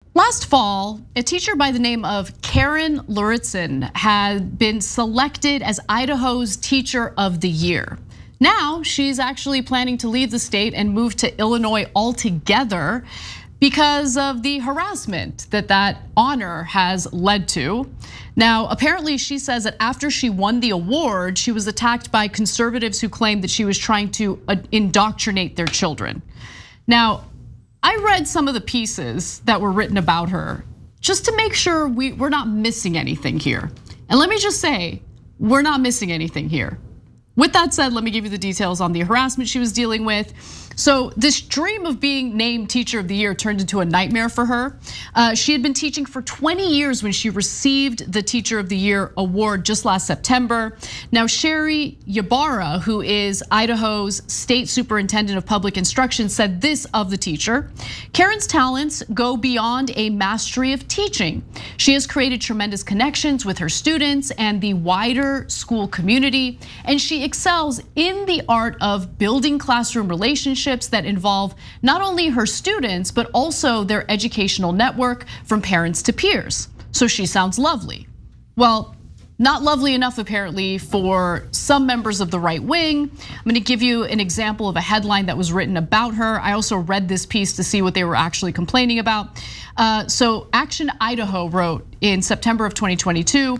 Last fall, a teacher by the name of Karen Luritzen had been selected as Idaho's Teacher of the Year. Now she's actually planning to leave the state and move to Illinois altogether because of the harassment that honor has led to. Now, apparently she says that after she won the award, she was attacked by conservatives who claimed that she was trying to indoctrinate their children. Now, I read some of the pieces that were written about her just to make sure we're not missing anything here. And let me just say, we're not missing anything here. With that said, let me give you the details on the harassment she was dealing with. So this dream of being named Teacher of the Year turned into a nightmare for her. She had been teaching for 20 years when she received the Teacher of the Year award just last September. Now, Sherry Ybarra, who is Idaho's State Superintendent of Public Instruction, said this of the teacher: Karen's talents go beyond a mastery of teaching. She has created tremendous connections with her students and the wider school community, and she excels in the art of building classroom relationships that involve not only her students, but also their educational network from parents to peers. So she sounds lovely. Well, not lovely enough apparently for some members of the right wing. I'm gonna give you an example of a headline that was written about her. I also read this piece to see what they were actually complaining about. So Action Idaho wrote in September of 2022,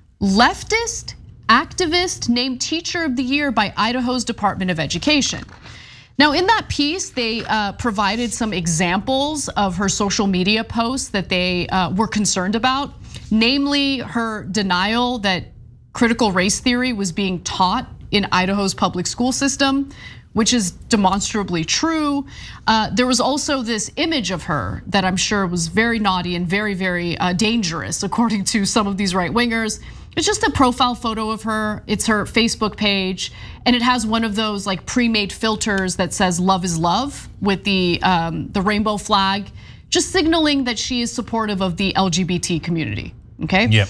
leftist activist named Teacher of the Year by Idaho's Department of Education. Now, in that piece, they provided some examples of her social media posts that they were concerned about, namely her denial that critical race theory was being taught in Idaho's public school system, which is demonstrably true. There was also this image of her that I'm sure was very naughty and very, very dangerous, according to some of these right wingers. It's just a profile photo of her. It's her Facebook page, and it has one of those like pre-made filters that says "Love is love" with the rainbow flag, just signaling that she is supportive of the LGBT community. Okay. Yep.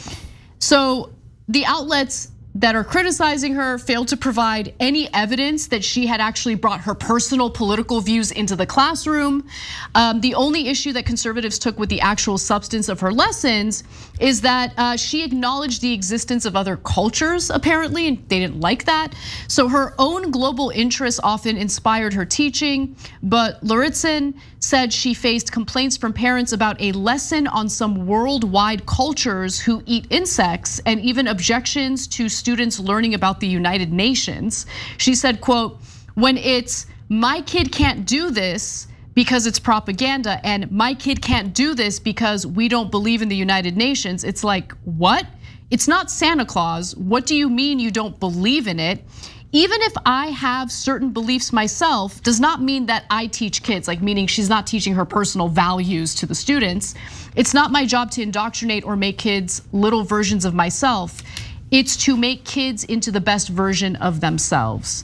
So the outlets that are criticizing her failed to provide any evidence that she had actually brought her personal political views into the classroom. The only issue that conservatives took with the actual substance of her lessons is that she acknowledged the existence of other cultures, apparently, and they didn't like that. So her own global interests often inspired her teaching, but Luritzen said she faced complaints from parents about a lesson on some worldwide cultures who eat insects, and even objections to students learning about the United Nations. She said, quote, when it's my kid can't do this because it's propaganda, and my kid can't do this because we don't believe in the United Nations, it's like, what? It's not Santa Claus. What do you mean you don't believe in it? Even if I have certain beliefs myself, does not mean that I teach kids, like meaning she's not teaching her personal values to the students. It's not my job to indoctrinate or make kids little versions of myself. It's to make kids into the best version of themselves.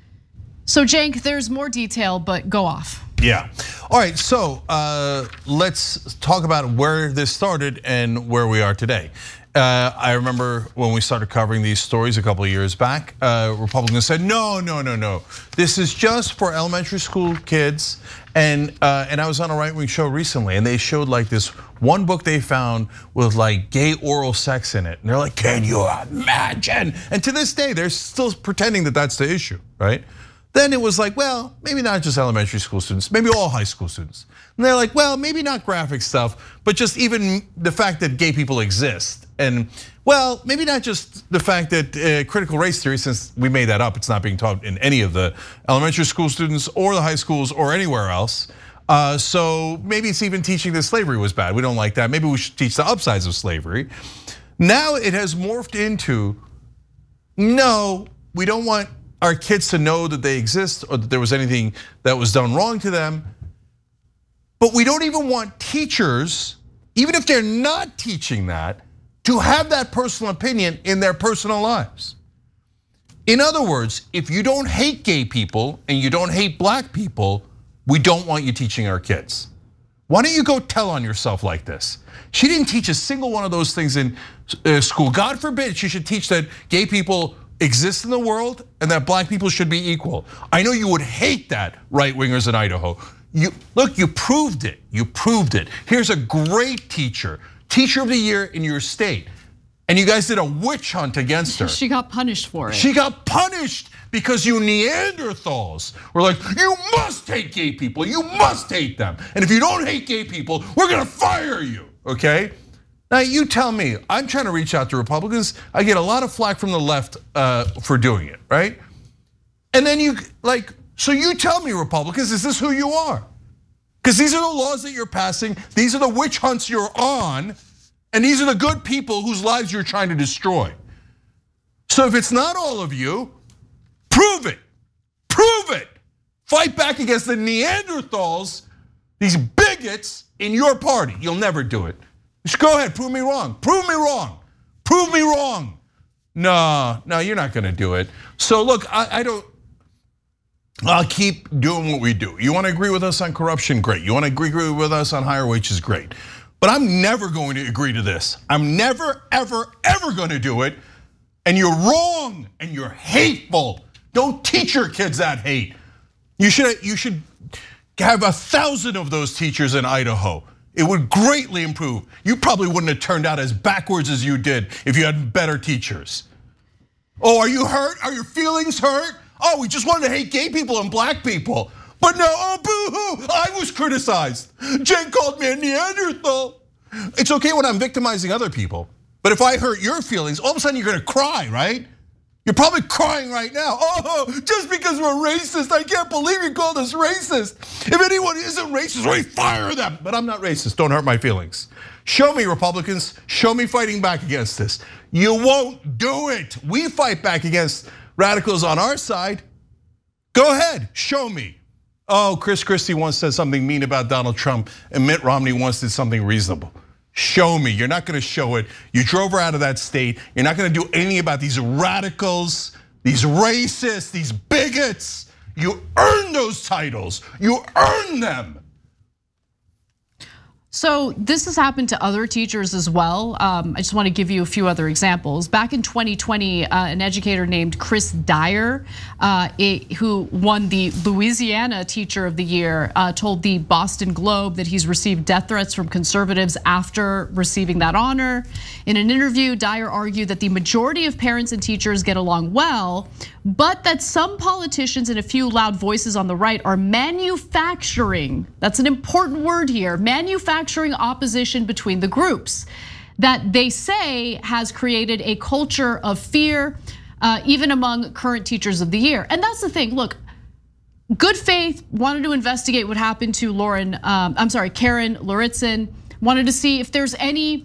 So Cenk, there's more detail, but go off. Yeah, all right, so let's talk about where this started and where we are today. I remember when we started covering these stories a couple of years back, Republicans said, no, this is just for elementary school kids. And I was on a right-wing show recently, and they showed like this one book they found with like gay oral sex in it. And they're like, can you imagine? And to this day, they're still pretending that that's the issue, right? Then it was like, well, maybe not just elementary school students, maybe all high school students. And they're like, well, maybe not graphic stuff, but just even the fact that gay people exist. And well, maybe not just the fact that critical race theory, since we made that up, it's not being taught in any of the elementary school students or the high schools or anywhere else. So maybe it's even teaching that slavery was bad. We don't like that. Maybe we should teach the upsides of slavery. Now it has morphed into, no, we don't want our kids to know that they exist or that there was anything that was done wrong to them. But we don't even want teachers, even if they're not teaching that, to have that personal opinion in their personal lives. In other words, if you don't hate gay people and you don't hate black people, we don't want you teaching our kids. Why don't you go tell on yourself like this? She didn't teach a single one of those things in school. God forbid she should teach that gay people exist in the world and that black people should be equal. I know you would hate that, right wingers in Idaho. Look, you proved it. You proved it. Here's a great teacher of the year in your state. And you guys did a witch hunt against her. She got punished for it. She got punished because you Neanderthals were like, you must hate gay people, you must hate them. And if you don't hate gay people, we're gonna fire you, okay? Now you tell me, I'm trying to reach out to Republicans. I get a lot of flack from the left for doing it, right? And then so you tell me, Republicans, is this who you are? Because these are the laws that you're passing, these are the witch hunts you're on, and these are the good people whose lives you're trying to destroy. So if it's not all of you, prove it, prove it. Fight back against the Neanderthals, these bigots in your party. You'll never do it. Just go ahead, prove me wrong, prove me wrong, prove me wrong. No, you're not gonna do it. So look, I'll keep doing what we do. You wanna agree with us on corruption, great. You wanna agree with us on higher wages, great. But I'm never going to agree to this. I'm never, ever, ever gonna do it. And you're wrong and you're hateful. Don't teach your kids that hate. You should have 1,000 of those teachers in Idaho. It would greatly improve. You probably wouldn't have turned out as backwards as you did if you had better teachers. Oh, are you hurt? Are your feelings hurt? Oh, we just wanted to hate gay people and black people. But no, oh boo-hoo, I was criticized. Cenk called me a Neanderthal. It's okay when I'm victimizing other people. But if I hurt your feelings, all of a sudden you're gonna cry, right? You're probably crying right now. Oh, just because we're racist, I can't believe you called us racist. If anyone isn't racist, we fire them. But I'm not racist, don't hurt my feelings. Show me, Republicans, show me fighting back against this. You won't do it. We fight back against radicals on our side. Go ahead, show me. Oh, Chris Christie once said something mean about Donald Trump, and Mitt Romney once did something reasonable. Show me, you're not gonna show it. You drove her out of that state. You're not gonna do anything about these radicals, these racists, these bigots. You earn those titles, you earn them. So this has happened to other teachers as well. I just want to give you a few other examples. Back in 2020, an educator named Chris Dyer, who won the Louisiana Teacher of the Year, told the Boston Globe that he's received death threats from conservatives after receiving that honor. In an interview, Dyer argued that the majority of parents and teachers get along well, but that some politicians and a few loud voices on the right are manufacturing, that's an important word here, manufacturing opposition between the groups that they say has created a culture of fear, even among current teachers of the year. And that's the thing, look, good faith wanted to investigate what happened to Karen Luritzen, wanted to see if there's any,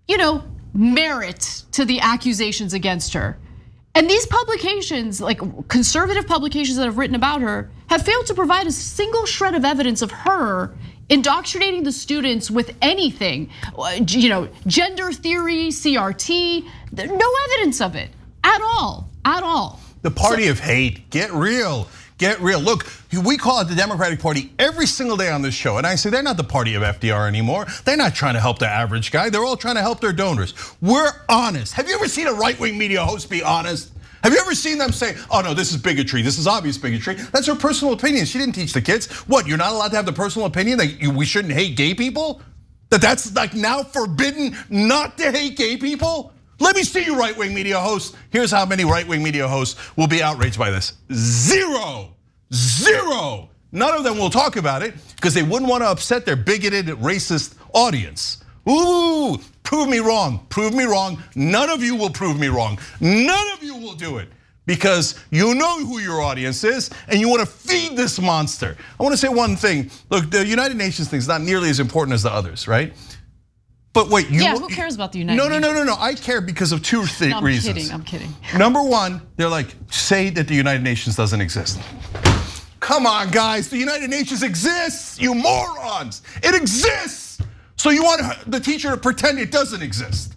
merit to the accusations against her. And these publications, like conservative publications that have written about her, have failed to provide a single shred of evidence of her indoctrinating the students with anything, gender theory, CRT, no evidence of it at all, at all. The party of hate, get real. Get real. Look, we call it the Democratic Party every single day on this show. And I say they're not the party of FDR anymore. They're not trying to help the average guy. They're all trying to help their donors. We're honest. Have you ever seen a right-wing media host be honest? Have you ever seen them say, oh no, this is bigotry, this is obvious bigotry? That's her personal opinion, she didn't teach the kids. What, you're not allowed to have the personal opinion that we shouldn't hate gay people? That's like now forbidden not to hate gay people? Let me see you right-wing media hosts. Here's how many right-wing media hosts will be outraged by this. Zero. None of them will talk about it because they wouldn't want to upset their bigoted, racist audience. Ooh, prove me wrong, prove me wrong. None of you will prove me wrong. None of you will do it because you know who your audience is and you want to feed this monster. I want to say one thing. Look, the United Nations thing is not nearly as important as the others, right? But wait, who cares about the United Nations? No. I care because of two reasons. I'm kidding. Number one, they're like, say that the United Nations doesn't exist. Come on, guys, the United Nations exists, you morons. It exists. So you want the teacher to pretend it doesn't exist.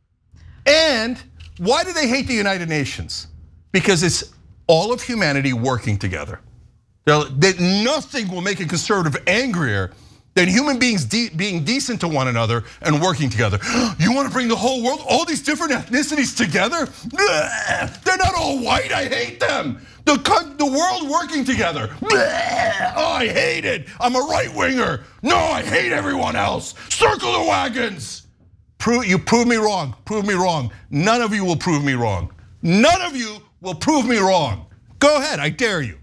And why do they hate the United Nations? Because it's all of humanity working together. That nothing will make a conservative angrier than human beings being decent to one another and working together. You want to bring the whole world, all these different ethnicities together? They're not all white, I hate them. The world working together. Oh, I hate it. I'm a right winger. No, I hate everyone else. Circle the wagons. You prove me wrong, prove me wrong. None of you will prove me wrong. None of you will prove me wrong. Go ahead, I dare you.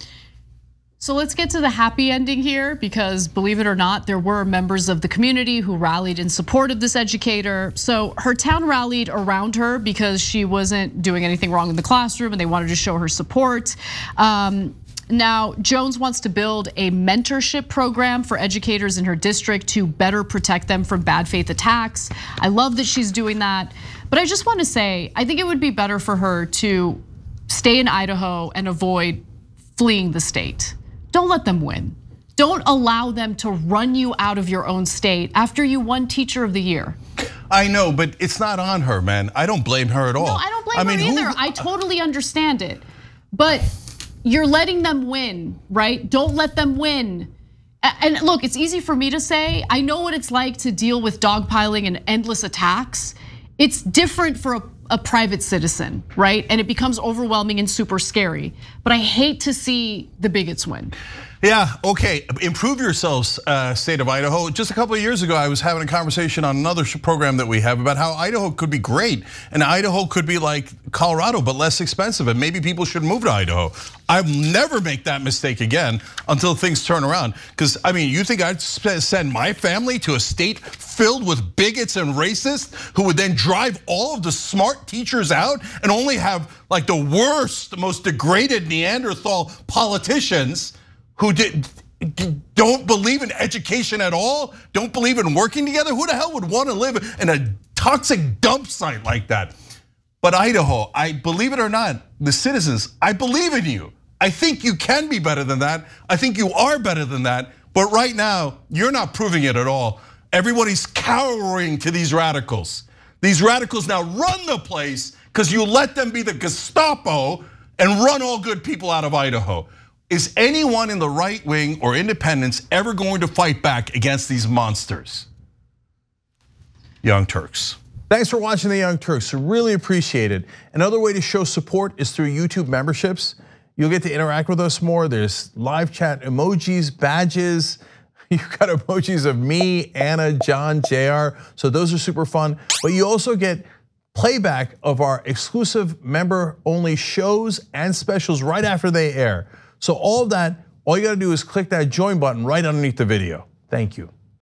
So let's get to the happy ending here, because believe it or not, there were members of the community who rallied in support of this educator. So her town rallied around her because she wasn't doing anything wrong in the classroom and they wanted to show her support. Now, Jones wants to build a mentorship program for educators in her district to better protect them from bad faith attacks. I love that she's doing that. But I just want to say, I think it would be better for her to stay in Idaho and avoid fleeing the state. Don't let them win. Don't allow them to run you out of your own state after you won Teacher of the Year. I know, but it's not on her, man. I don't blame her at all. No, I don't blame her either. I totally understand it. But you're letting them win, right? Don't let them win. And look, it's easy for me to say. I know what it's like to deal with dogpiling and endless attacks. It's different for a private citizen, right? And it becomes overwhelming and super scary. But I hate to see the bigots win. Yeah, okay, improve yourselves, state of Idaho. Just a couple of years ago, I was having a conversation on another program that we have about how Idaho could be great. And Idaho could be like Colorado, but less expensive. And maybe people should move to Idaho. I'll never make that mistake again until things turn around. Because I mean, you think I'd send my family to a state filled with bigots and racists who would then drive all of the smart teachers out and only have like the worst, most degraded Neanderthal politicians who don't believe in education at all, don't believe in working together? Who the hell would want to live in a toxic dump site like that? But Idaho, I believe it or not, the citizens, I believe in you. I think you can be better than that. I think you are better than that. But right now, you're not proving it at all. Everybody's cowering to these radicals. These radicals now run the place because you let them be the Gestapo and run all good people out of Idaho. Is anyone in the right wing or independents ever going to fight back against these monsters? Young Turks. Thanks for watching the Young Turks, I really appreciate it. Another way to show support is through YouTube memberships. You'll get to interact with us more. There's live chat emojis, badges. You've got emojis of me, Anna, John, JR. So those are super fun. But you also get playback of our exclusive member-only shows and specials right after they air. So all of that, all you gotta do is click that join button right underneath the video. Thank you.